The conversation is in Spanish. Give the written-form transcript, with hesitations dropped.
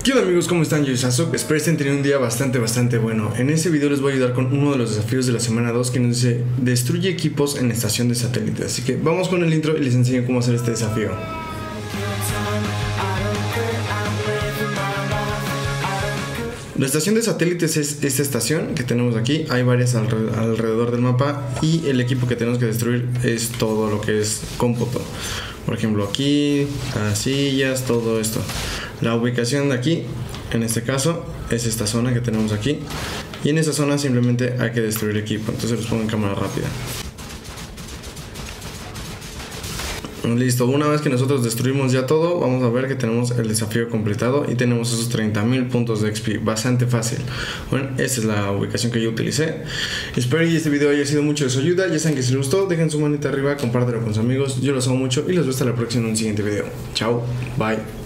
¿Qué onda amigos? ¿Cómo están? Yo soy Sasuke, espero estén teniendo un día bastante bueno. En este video les voy a ayudar con uno de los desafíos de la semana 2 que nos dice destruye equipos en la estación de satélite. Así que vamos con el intro y les enseño cómo hacer este desafío. La estación de satélites es esta estación que tenemos aquí. Hay varias alrededor del mapa y el equipo que tenemos que destruir es todo lo que es cómputo. Por ejemplo aquí, las sillas, todo esto. La ubicación de aquí, en este caso, es esta zona que tenemos aquí. Y en esa zona simplemente hay que destruir equipo. Entonces los pongo en cámara rápida. Listo, una vez que nosotros destruimos ya todo, vamos a ver que tenemos el desafío completado y tenemos esos 30.000 puntos de XP, bastante fácil. Bueno, esta es la ubicación que yo utilicé. Espero que este video haya sido mucho de su ayuda. Ya saben que si les gustó, dejen su manita arriba, compártelo con sus amigos. Yo los amo mucho y los veo hasta la próxima en un siguiente video. Chao, bye.